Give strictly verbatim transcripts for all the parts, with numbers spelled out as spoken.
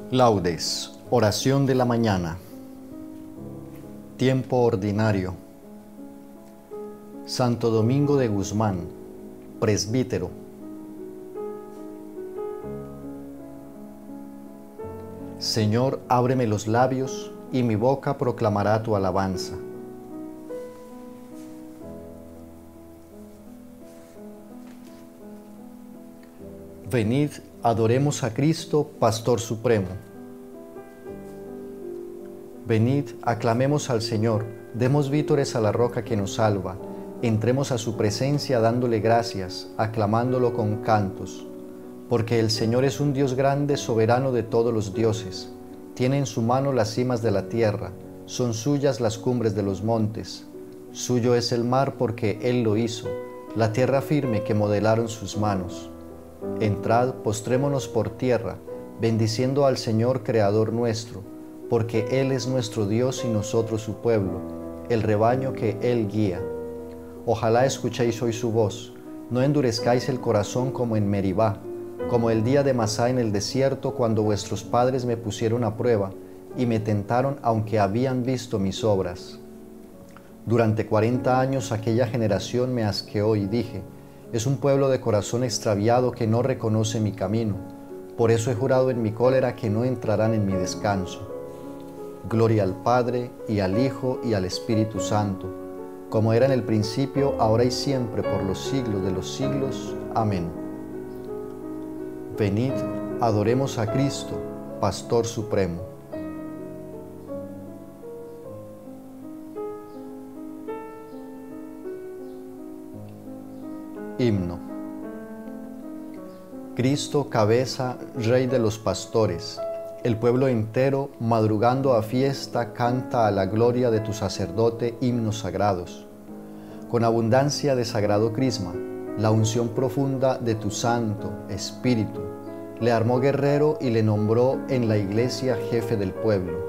Laudes, oración de la mañana. Tiempo ordinario. Santo Domingo de Guzmán, presbítero. Señor, ábreme los labios, y mi boca proclamará tu alabanza. Venid, adoremos a Cristo, Pastor Supremo. Venid, aclamemos al Señor, demos vítores a la roca que nos salva, entremos a su presencia dándole gracias, aclamándolo con cantos. Porque el Señor es un Dios grande, soberano de todos los dioses. Tiene en su mano las cimas de la tierra, son suyas las cumbres de los montes. Suyo es el mar porque Él lo hizo, la tierra firme que modelaron sus manos. Entrad, postrémonos por tierra, bendiciendo al Señor Creador nuestro, porque Él es nuestro Dios y nosotros su pueblo, el rebaño que Él guía. Ojalá escuchéis hoy su voz, no endurezcáis el corazón como en Meribá, como el día de Masá en el desierto, cuando vuestros padres me pusieron a prueba y me tentaron aunque habían visto mis obras. Durante cuarenta años aquella generación me asqueó y dije, es un pueblo de corazón extraviado que no reconoce mi camino. Por eso he jurado en mi cólera que no entrarán en mi descanso. Gloria al Padre, y al Hijo, y al Espíritu Santo, como era en el principio, ahora y siempre, por los siglos de los siglos. Amén. Venid, adoremos a Cristo, Pastor Supremo. Himno. Cristo, cabeza, Rey de los pastores, el pueblo entero, madrugando a fiesta, canta a la gloria de tu sacerdote himnos sagrados. Con abundancia de sagrado crisma, la unción profunda de tu Santo Espíritu, le armó guerrero y le nombró en la iglesia jefe del pueblo.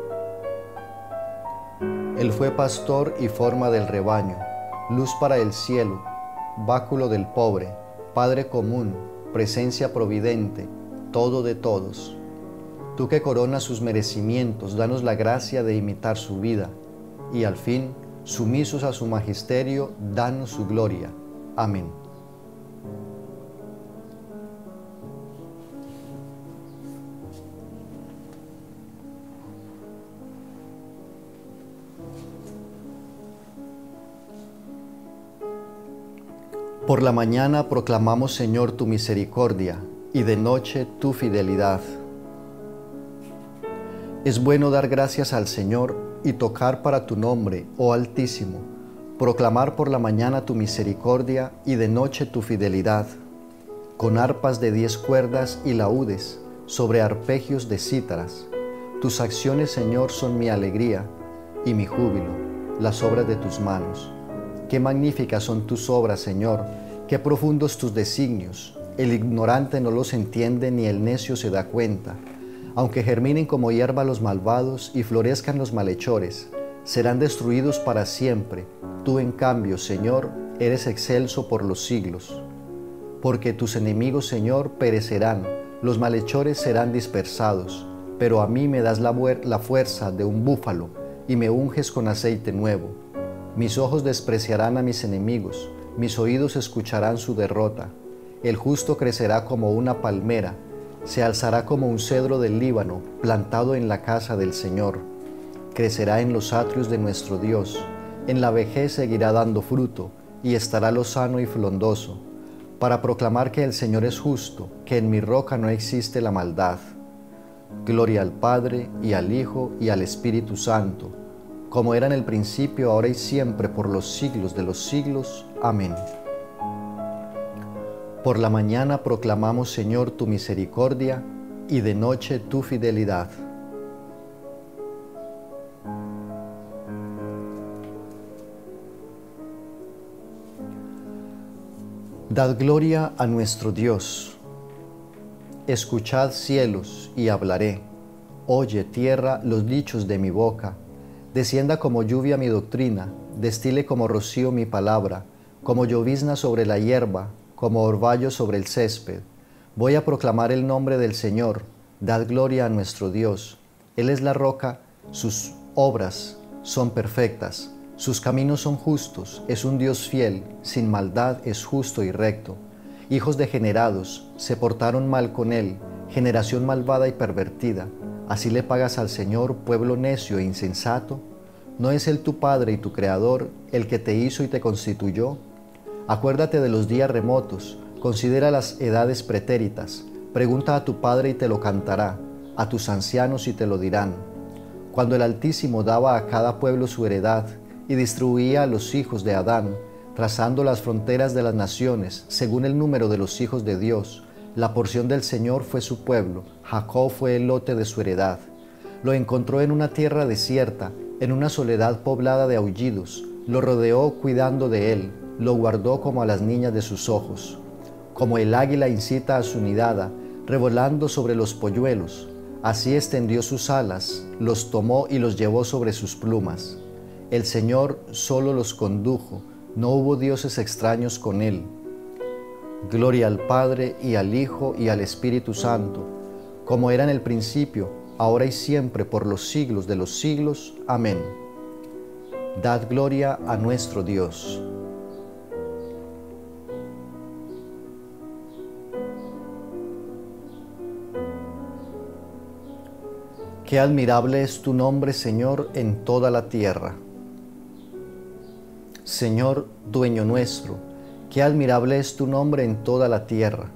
Él fue pastor y forma del rebaño, luz para el cielo, báculo del pobre, Padre común, presencia providente, todo de todos. Tú que coronas sus merecimientos, danos la gracia de imitar su vida, y al fin, sumisos a su magisterio, danos su gloria. Amén. Por la mañana proclamamos, Señor, tu misericordia, y de noche tu fidelidad. Es bueno dar gracias al Señor y tocar para tu nombre, oh Altísimo, proclamar por la mañana tu misericordia y de noche tu fidelidad, con arpas de diez cuerdas y laúdes, sobre arpegios de cítaras. Tus acciones, Señor, son mi alegría y mi júbilo, las obras de tus manos. Qué magníficas son tus obras, Señor, qué profundos tus designios. El ignorante no los entiende ni el necio se da cuenta. Aunque germinen como hierba los malvados y florezcan los malhechores, serán destruidos para siempre. Tú, en cambio, Señor, eres excelso por los siglos. Porque tus enemigos, Señor, perecerán, los malhechores serán dispersados, pero a mí me das la, la fuerza de un búfalo y me unges con aceite nuevo. Mis ojos despreciarán a mis enemigos, mis oídos escucharán su derrota. El justo crecerá como una palmera, se alzará como un cedro del Líbano, plantado en la casa del Señor. Crecerá en los atrios de nuestro Dios, en la vejez seguirá dando fruto, y estará lozano y frondoso, para proclamar que el Señor es justo, que en mi roca no existe la maldad. Gloria al Padre, y al Hijo, y al Espíritu Santo, como era en el principio, ahora y siempre, por los siglos de los siglos. Amén. Por la mañana proclamamos, Señor, tu misericordia, y de noche tu fidelidad. Dad gloria a nuestro Dios. Escuchad, cielos, y hablaré. Oye, tierra, los dichos de mi boca. Descienda como lluvia mi doctrina, destile como rocío mi palabra, como llovizna sobre la hierba, como orvallo sobre el césped. Voy a proclamar el nombre del Señor, Dad gloria a nuestro Dios. Él es la roca, sus obras son perfectas, sus caminos son justos, es un Dios fiel, sin maldad es justo y recto. Hijos degenerados se portaron mal con él, generación malvada y pervertida. ¿Así le pagas al Señor, pueblo necio e insensato? ¿No es Él tu Padre y tu Creador, el que te hizo y te constituyó? Acuérdate de los días remotos, considera las edades pretéritas, pregunta a tu Padre y te lo cantará, a tus ancianos y te lo dirán. Cuando el Altísimo daba a cada pueblo su heredad y distribuía a los hijos de Adán, trazando las fronteras de las naciones según el número de los hijos de Dios, la porción del Señor fue su pueblo, Jacob fue el lote de su heredad. Lo encontró en una tierra desierta, en una soledad poblada de aullidos, lo rodeó cuidando de él, lo guardó como a las niñas de sus ojos. Como el águila incita a su nidada, revolando sobre los polluelos, así extendió sus alas, los tomó y los llevó sobre sus plumas. El Señor solo los condujo, no hubo dioses extraños con él. Gloria al Padre, y al Hijo, y al Espíritu Santo, como era en el principio, ahora y siempre, por los siglos de los siglos. Amén. Dad gloria a nuestro Dios. Qué admirable es tu nombre, Señor, en toda la tierra. Señor, dueño nuestro, qué admirable es tu nombre en toda la tierra.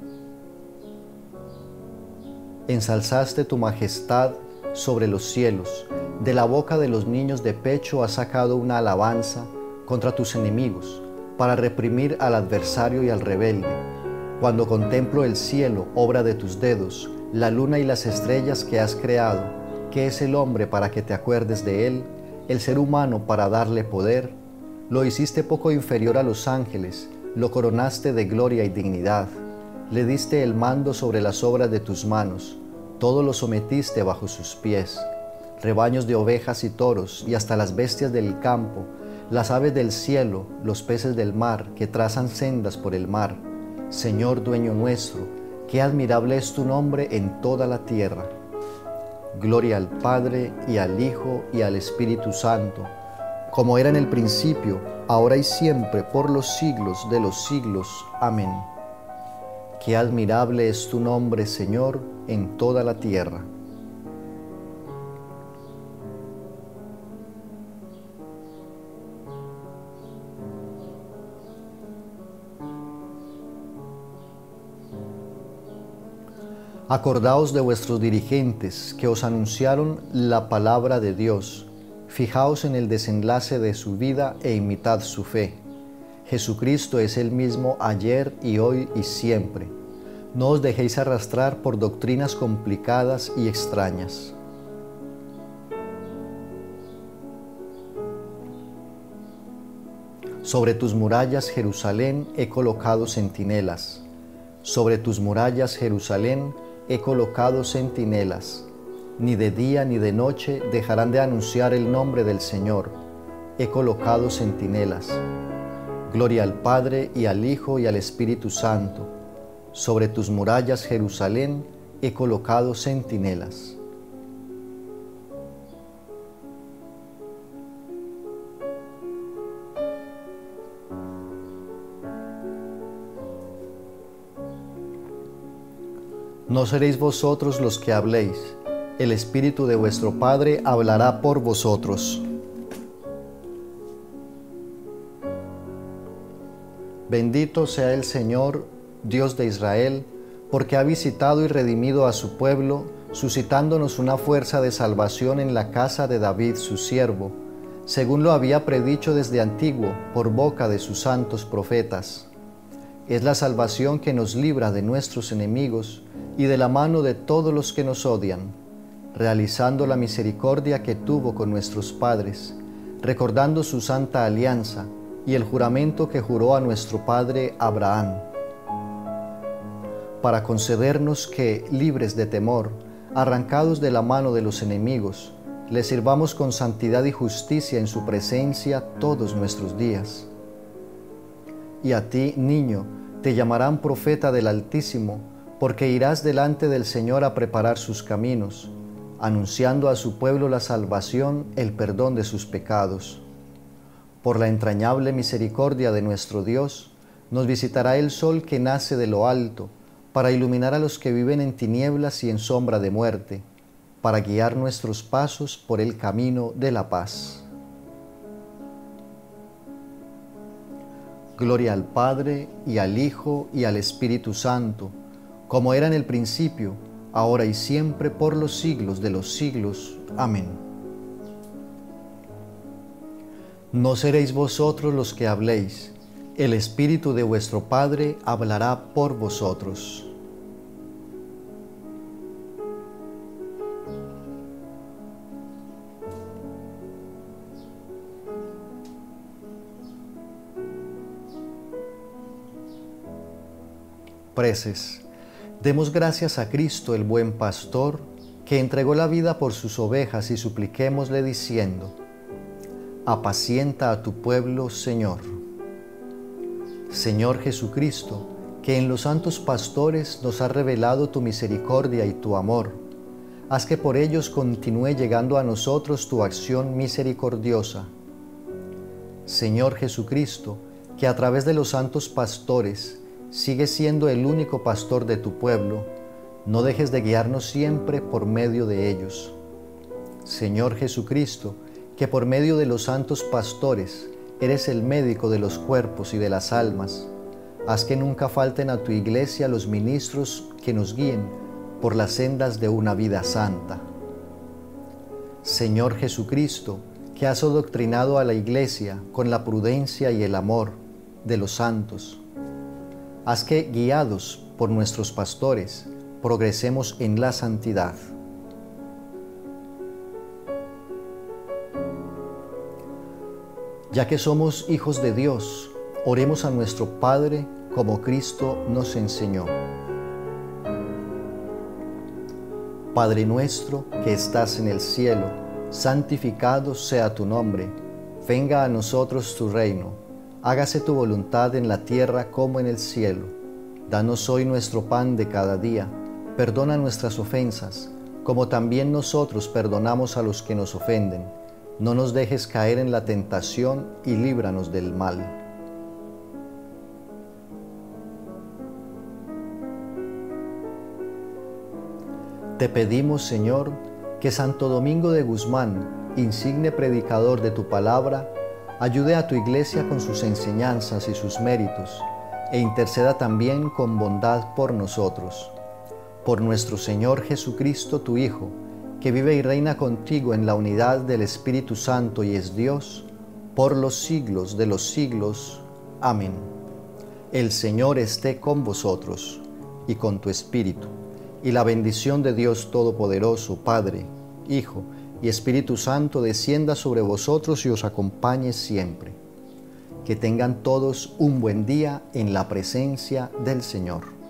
Ensalzaste tu majestad sobre los cielos, de la boca de los niños de pecho has sacado una alabanza contra tus enemigos, para reprimir al adversario y al rebelde. Cuando contemplo el cielo, obra de tus dedos, la luna y las estrellas que has creado, ¿qué es el hombre para que te acuerdes de él? El ser humano para darle poder. Lo hiciste poco inferior a los ángeles, lo coronaste de gloria y dignidad. Le diste el mando sobre las obras de tus manos, todo lo sometiste bajo sus pies. Rebaños de ovejas y toros, y hasta las bestias del campo, las aves del cielo, los peces del mar, que trazan sendas por el mar. Señor dueño nuestro, qué admirable es tu nombre en toda la tierra. Gloria al Padre, y al Hijo, y al Espíritu Santo, como era en el principio, ahora y siempre, por los siglos de los siglos. Amén. Qué admirable es tu nombre, Señor, en toda la tierra. Acordaos de vuestros dirigentes que os anunciaron la palabra de Dios. Fijaos en el desenlace de su vida e imitad su fe. Jesucristo es el mismo ayer y hoy y siempre. No os dejéis arrastrar por doctrinas complicadas y extrañas. Sobre tus murallas, Jerusalén, he colocado centinelas. Sobre tus murallas, Jerusalén, he colocado centinelas. Ni de día ni de noche dejarán de anunciar el nombre del Señor. He colocado centinelas. Gloria al Padre, y al Hijo, y al Espíritu Santo. Sobre tus murallas, Jerusalén, he colocado centinelas. No seréis vosotros los que habléis, el Espíritu de vuestro Padre hablará por vosotros. Bendito sea el Señor, Dios de Israel, porque ha visitado y redimido a su pueblo, suscitándonos una fuerza de salvación en la casa de David su siervo, según lo había predicho desde antiguo por boca de sus santos profetas. Es la salvación que nos libra de nuestros enemigos y de la mano de todos los que nos odian, realizando la misericordia que tuvo con nuestros padres, recordando su santa alianza y el juramento que juró a nuestro padre Abraham, para concedernos que, libres de temor, arrancados de la mano de los enemigos, le sirvamos con santidad y justicia en su presencia todos nuestros días. Y a ti, niño, te llamarán profeta del Altísimo, porque irás delante del Señor a preparar sus caminos, anunciando a su pueblo la salvación, el perdón de sus pecados. Por la entrañable misericordia de nuestro Dios, nos visitará el sol que nace de lo alto, para iluminar a los que viven en tinieblas y en sombra de muerte, para guiar nuestros pasos por el camino de la paz. Gloria al Padre, y al Hijo, y al Espíritu Santo, como era en el principio, ahora y siempre, por los siglos de los siglos. Amén. No seréis vosotros los que habléis, el Espíritu de vuestro Padre hablará por vosotros. Preces. Demos gracias a Cristo, el buen pastor, que entregó la vida por sus ovejas, y supliquémosle diciendo: apacienta a tu pueblo, Señor. Señor Jesucristo, que en los santos pastores nos has revelado tu misericordia y tu amor, haz que por ellos continúe llegando a nosotros tu acción misericordiosa. Señor Jesucristo, que a través de los santos pastores sigues siendo el único pastor de tu pueblo, no dejes de guiarnos siempre por medio de ellos. Señor Jesucristo, que por medio de los santos pastores eres el médico de los cuerpos y de las almas, haz que nunca falten a tu iglesia los ministros que nos guíen por las sendas de una vida santa. Señor Jesucristo, que has adoctrinado a la iglesia con la prudencia y el amor de los santos, haz que, guiados por nuestros pastores, progresemos en la santidad. Ya que somos hijos de Dios, oremos a nuestro Padre como Cristo nos enseñó. Padre nuestro que estás en el cielo, santificado sea tu nombre. Venga a nosotros tu reino. Hágase tu voluntad en la tierra como en el cielo. Danos hoy nuestro pan de cada día. Perdona nuestras ofensas, como también nosotros perdonamos a los que nos ofenden. No nos dejes caer en la tentación y líbranos del mal. Te pedimos, Señor, que Santo Domingo de Guzmán, insigne predicador de tu palabra, ayude a tu iglesia con sus enseñanzas y sus méritos, e interceda también con bondad por nosotros. Por nuestro Señor Jesucristo, tu Hijo, que vive y reina contigo en la unidad del Espíritu Santo y es Dios, por los siglos de los siglos. Amén. El Señor esté con vosotros y con tu espíritu, y la bendición de Dios Todopoderoso, Padre, Hijo y Espíritu Santo descienda sobre vosotros y os acompañe siempre. Que tengan todos un buen día en la presencia del Señor.